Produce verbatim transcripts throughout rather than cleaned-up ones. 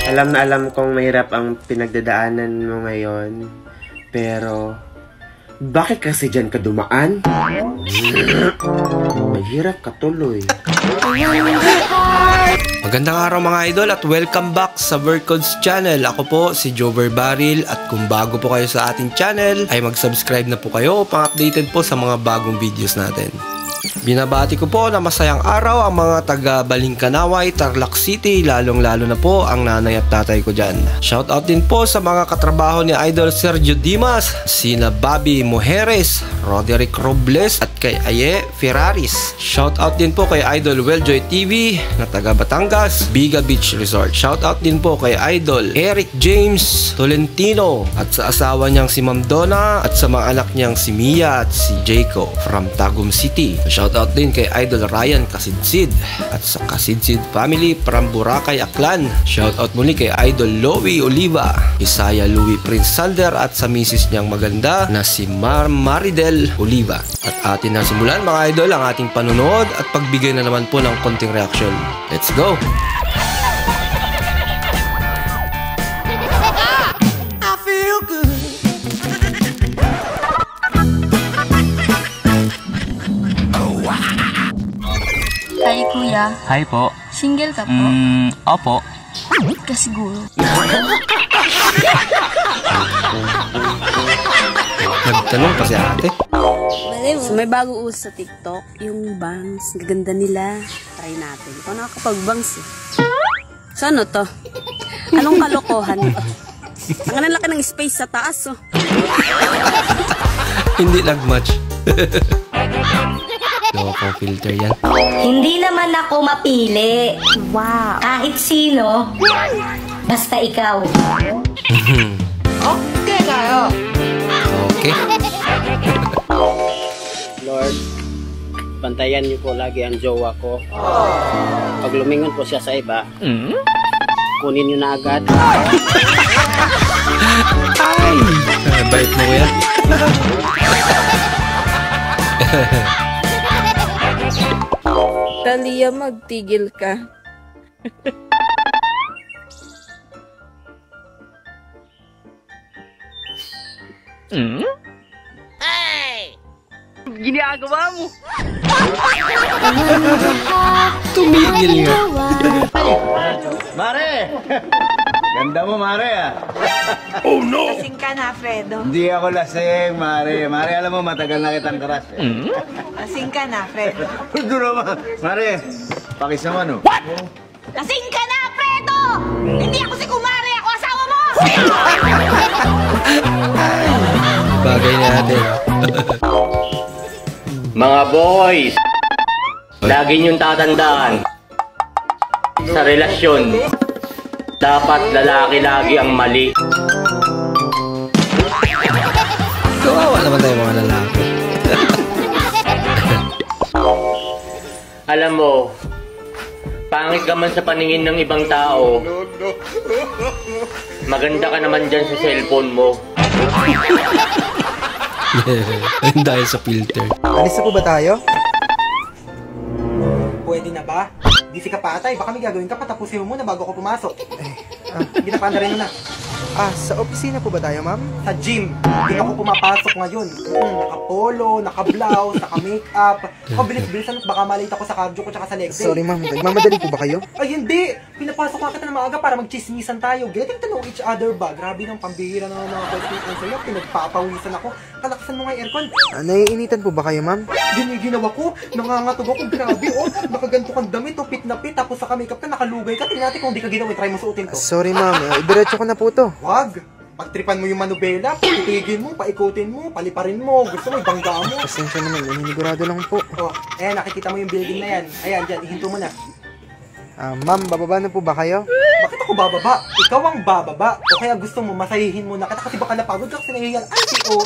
Alam na alam kong mahirap ang pinagdadaanan mo ngayon. Pero, bakit kasi dyan ka dumaan? Mahirap ka tuloy. Magandang araw mga idol at welcome back sa Vercodes channel. Ako po si Jover Baril at kung bago po kayo sa ating channel ay mag-subscribe na po kayo upang updated po sa mga bagong videos natin. Binabati ko po na masayang araw ang mga taga Balingkanaway, Tarlac City, lalong lalo na po ang nanay at tatay ko dyan. Shoutout din po sa mga katrabaho ni Idol Sergio Dimas, sina Bobby Mujeres, Roderick Robles at kay Aye Ferraris. Shoutout din po kay Idol Welljoy T V na taga Batangas, Biga Beach Resort. Shoutout din po kay Idol Eric James Tolentino at sa asawa niyang si Ma'am Donna at sa mga anak niyang si Mia at si Jaco from Tagum City. Shoutout din kay Idol Ryan Kasidsid at sa Kasidsid family from Boracay, Aklan. Shoutout muli kay Idol Louie Oliva, Isaya Louie Prince Sander at sa misis niyang maganda na si Mar Maridel Oliva. At atin na simulan mga idol ang ating panonood at pagbigay na naman po ng konting reaction. Let's go! Hi, kuya. Hi po. Single ka po? Mm, opo. Ka siguro. Nagtanong pa si ate. So may bago uso sa TikTok, yung bangs. Gaganda nila. Try natin. Ikaw nakakapag-bangs eh. So ano to? Anong kalokohan to? Ang laki ng space sa taas oh. Hindi nag-match. Loko filter yan. Hindi naman ako mapili. Wow. Kahit sino, basta ikaw. Okay kayo. Okay. Lord, bantayan niyo po lagi ang jowa ko. Pag lumingon po siya sa iba, mm? kunin niyo na agad. Ay! Bait mo kuya. Talia, magtigil ka. Mm? Hey! Ginagawa mo! Tumigil nga. Mare! Ganda mo, Mare, ah. Oh, no! Lasing ka na, Fredo. Hindi ako lasing, Mare. Mare, alam mo, matagal na kitang crush. Eh. Mm? Lasing ka na, Fredo. Ito naman. Mare, pakis naman, oh. What? Lasing ka na, Fredo! Hindi ako si Kumare, ako asawa mo! Bagay natin. Mga boys, lagi niyong tatandaan, sa relasyon, dapat lalaki lagi ang mali. Kawawa naman tayo mga lalaki. Alam mo, pangit ka man sa paningin ng ibang tao, maganda ka naman dyan sa cellphone mo. Dahil sa filter. Alis na po ba tayo? Pwede na ba? Busy ka pa atay, baka may gagawin ka, patapusin mo muna bago ako pumasok. Eh, ah, hindi na paanda rin mo na. Ah, sa opisina po ba tayo, ma'am? Sa gym. Hindi ako pumapasok ngayon. Mm, naka-polo, naka-blouse, naka-makeup. Ako bilis-bilisan at baka malate ako sa cardio ko tsaka sa leg day. Sorry, ma'am. Nagmamadali po ba kayo? Ay, hindi! Pinapasok nga kita na maaga para magchismisan tayo. Getting to know each other ba? Grabe ng pambihira ng mga boyfriend ko sa'yo. Pinagpapawisan ako. Kalakasan mo nga yung aircon. Ah, naiinitan po ba kayo, ma'am? Giniginawa ko. Nangangatog ako. Grabe, oh. Nakaganto kang damit, oh. Pit na pit. Tapos sa makeup ka, nakalugay ka. Tingnan natin kung di ka ginawa. Try mo suotin to. Sorry, ma'am. Ibiretso ko na po to. Wag! Pagtripan mo yung manubela, titigin mo, paikutin mo, paliparin mo. Gusto mo, ibangga mo. Pasensya naman, nanginigurado lang po. Oh, ayan, nakikita mo yung building na yan. Ayan, dyan, ihinto mo na. Ah, ma'am, bababa na po ba kayo? Bakit ako bababa? Ikaw ang bababa. O kaya gusto mo, masahihin mo na kita kasi baka napagod ka kasi nahihiyan. Ay, si O.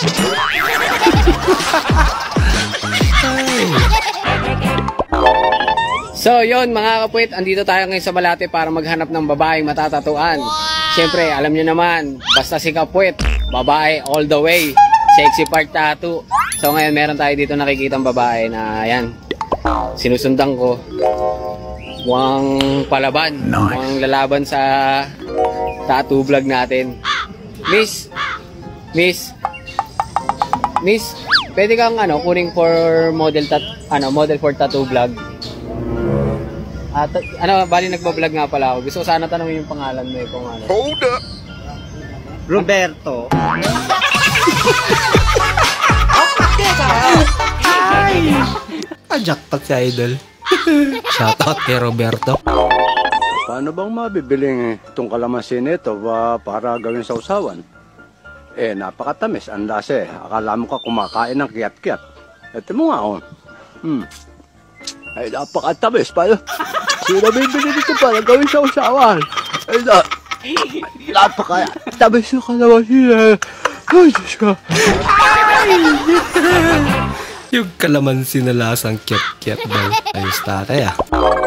So, yon mga kapwit, andito tayo ngayon sa Balate para maghanap ng babaeng matatatuan. Siyempre, alam nyo naman, basta si kapwit, babae all the way, sexy part tattoo. So ngayon meron tayo dito nakikitang babae na ayan, sinusundan ko. Mukhang palaban, nice. Mukhang lalaban sa tattoo vlog natin. Miss, Miss, Miss, pwede kang ano, kuning for model tat, ano, model for tattoo vlog. At ano, bali nagba-vlog nga pala ako. Gusto ko sana tanongin yung pangalan mo eh, kung ano. Hold up! Roberto. Ay! Pa-jackpot si Idol. Shoutout kay Roberto. Paano bang mabibiling itong kalamansi nito ba para gawin sa usawan? Eh, napakatamis. Ang lasa eh. Akala mo ka kumakain ng kiyat-kiyat. Ito mo nga oh. Hmm. Ay, napakatamis. Paano? Sino bibili dito para gawin sa usawan? Ay, na... Napakatamis yung kalamansi eh. Ay, Diyos ko. Yung kalamansi na lasang kiyat-kiyat daw. Ayos tatay ah.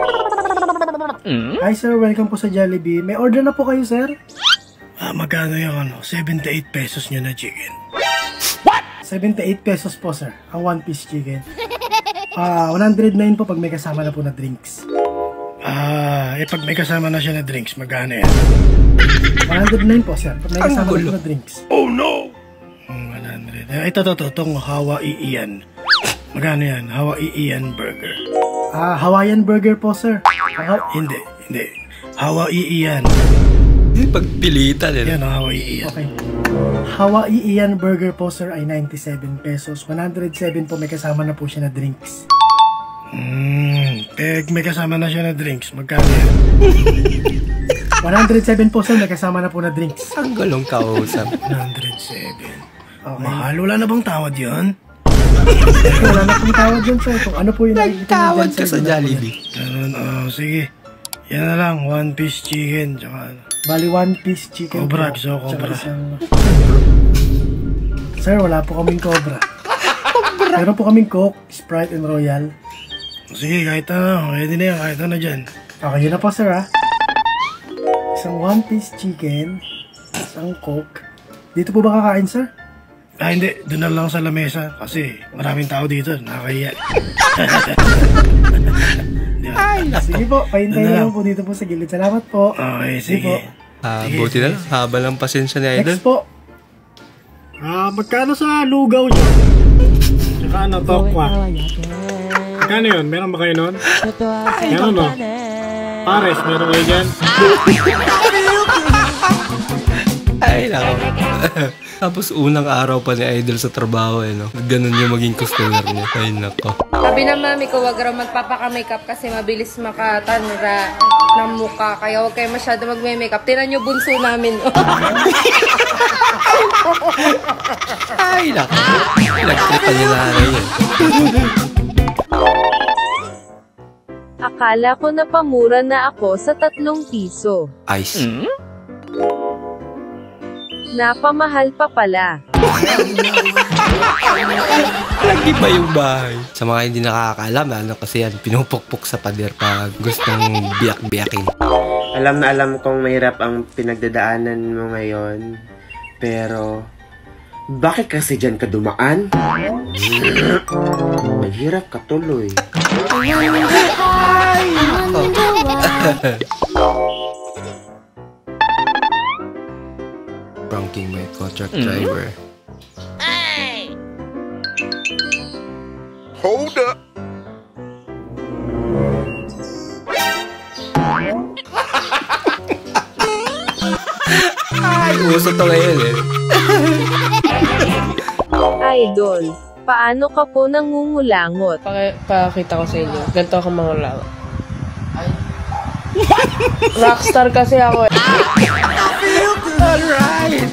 Hi sir, welcome po sa Jollibee. May order na po kayo sir? Ah, magkano yung ano? seventy-eight pesos nyo na chicken. What? seventy-eight pesos po sir, ang one piece chicken. Ah, one hundred nine po pag may kasama na po na drinks. Ah, eh pag may kasama na siya na drinks, magkano yan? one hundred nine po sir, pag may kasama na po na drinks. Oh no! one hundred. Eh, ito to to, itong Hawaiian. Magkano yan? Hawaiian burger. Ah, Hawaiian burger po sir. Ah, hindi, hindi. Hawaiian. Pagpilitan eh. Yan, Hawaiian. Okay. Hawaiian burger po sir ay ninety-seven pesos. one hundred seven po may kasama na po siya na drinks. Hmm, peg may kasama na siya na drinks. Magkano yan? one hundred seven po sir, may kasama na po na drinks. Ang galong kausap. one hundred seven. Okay. Mahal, wala na bang tawad yun? Wala na pong tawad yun sir. Kung ano po yung nagtawad ka sa Jollibee. Ganun, oh, sige. Yan na lang, one piece chicken. Tsaka ano. Bali, one piece chicken. Cobra, gusto ko cobra. Isang... Sir, wala po kaming cobra. Meron po kaming Coke, Sprite, and Royal. Sige, kahit ano. Pwede na yan, kahit ano dyan. Okay, yun na po sir ha. Isang one piece chicken, isang Coke. Dito po ba kakain sir? Ah, hindi. Doon na lang sa lamesa. Kasi maraming tao dito. Nakakahiya. Ay, sige po. Pahintayin na lang po dito po sa gilid. Salamat po. Okay, sige. sige. Ah, sige, buti sige. na lang. Haba lang pasensya ni Idol. Next po. Ah, magkano sa lugaw nyo? Tsaka ano, tokwa? Magkano yun? Meron ba kayo nun? Meron no? Pares, meron kayo dyan? Ay, nako. Tapos unang araw pa ni Idol sa trabaho eh, no? Ganun yung maging customer niya. Ay, nako. Sabi ng mami ko, wag raw magpapaka-makeup kasi mabilis makatanra ng mukha. Kaya huwag kayo masyado magme-makeup. Tinan nyo bunso namin. Ay, nako. Nagtripan niya na yun. Akala ko napamura na ako sa tatlong piso. Ice. Hmm? Napamahal pa pala. Lagi ba yung bahay? Sa mga hindi nakakaalam, ano kasi yan, pinupukpok sa pader pag gustong biyak-biyakin. Alam na alam kong mahirap ang pinagdadaanan mo ngayon. Pero, bakit kasi dyan ka dumaan? Mahirap ka tuloy. Pranking my contract driver. Hey! Hold up! Ay, uso to ngayon eh. Idol, paano ka po nangungulangot? Pakita ko sa inyo. Ganito ako mangulangot. Rockstar kasi ako eh. Alright!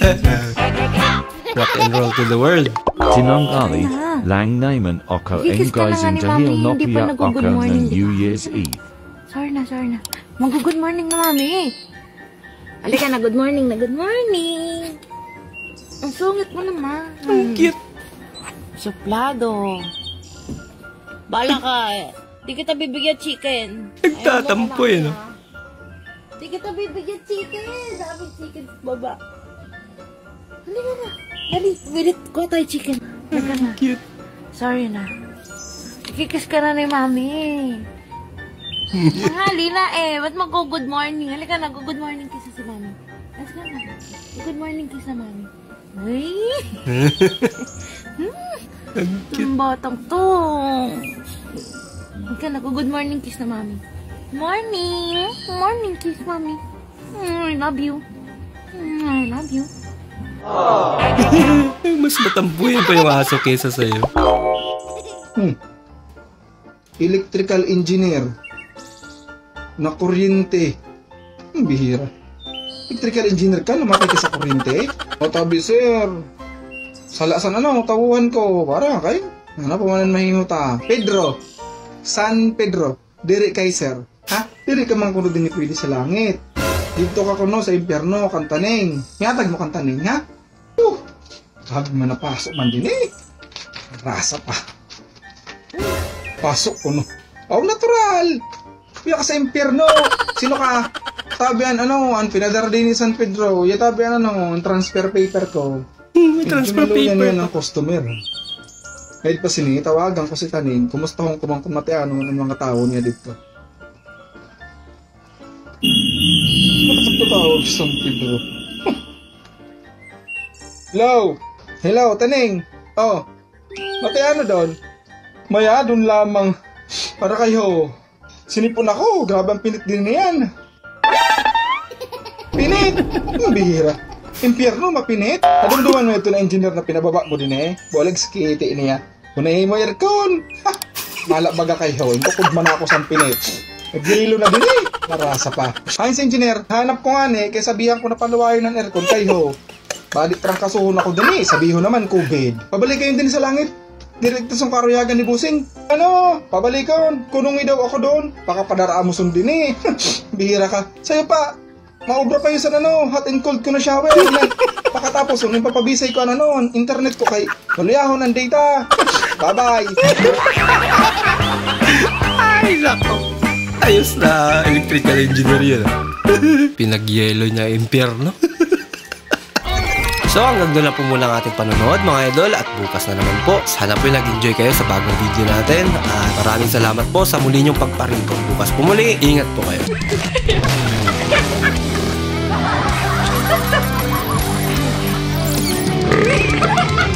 Rock and roll to the world. Tinong Ali, Lang Naiman Oko Engeisen Dahil Nokia Oko ng New Year's Eve. Sorry na, sorry na. Mag-good morning na, mami. Halika na, good morning na, good morning. Ang sungit mo naman. Ang cute. Suplado. Bala ka eh. Di kita bibigyan chicken. Nagtatampo eh, no? Di kita bibigyan chicken. Sabi chicken sa baba. Halika na. Dali, bilit ko tayo chicken. Halika na. Cute. Sorry na. Ikikis ka na ni mami. Mahali na eh. Ba't mag-good morning? Halika na, good morning kiss si mami. Let's go na. Good morning kiss na mami. Uy! Ang batang to. Halika na, good morning kiss na mami. Morning! Morning kiss mami. I love you. I love you. Mas matampuhin pa yung aso kesa sa'yo. Hmm. Electrical engineer. Na kuryente. Ang bihira. Electrical engineer ka, namatay ka sa kuryente? O tabi sir. Salasan ano, tawuhan ko. Para kayo. Ano pa manan mahimuta? Pedro. San Pedro. Diri kay sir. Ha? Diri ka man kuno din pwede sa langit. Dito ka kuno sa impyerno, kantaning. Ngatag mo kantaning, ha? Uh, sabi man napasok man din eh. Rasa pa. Pasok kuno. Oh, natural. Piya ka sa impyerno. Sino ka? Tabihan, ano, ang pinadara din ni San Pedro. Ya tabihan, ano, ang transfer paper ko. May transfer paper. Yan ng customer. Kahit pa sini, tawagan ko si Taning. Kumusta kong kumangkong mateano ng mga tao niya dito. Nakatapatawag si San Pedro. Hello? Hello, Taning. Oh, mateano doon? Maya, doon lamang. Para kayo. Sinipon ako. Grabe ang pinit din niyan. Pinit? Ang bihira. Impyerno, mapinit. Nadumduman mo ito na engineer na pinababa mo din eh. Boleg skiti niya. Unahin mo aircon. Ha! Malak baga kayo. Inkukod man ako sa pinit. Naghilo na din eh. Marasa pa. Ayun sa engineer. Hanap ko nga eh. Kaya sabihan ko na paluwayan ng aircon kayo. Balik trangkasuhon ako din eh. Sabihin naman COVID. Pabalik kayo din sa langit. Direkto sa karuyagan ni Busing. Ano? Pabalikon. Kunungi daw ako doon. Baka padaraan mo sundin eh. Bihira ka. Sa'yo pa. Maubra pa yun sa ano. Hot and cold ko na shower. Pakatapos yung papabisay ko ano. Internet ko kay waliyahon ng data. Bye-bye. Ay, nako. Ayos na electrical engineer yun. Pinag-yelo niya impyerno. So hanggang doon na po muna ang ating panonood mga idol at bukas na naman po. Sana po nag-enjoy kayo sa bagong video natin at maraming salamat po sa muli niyong pagparito. Bukas po muli, ingat po kayo.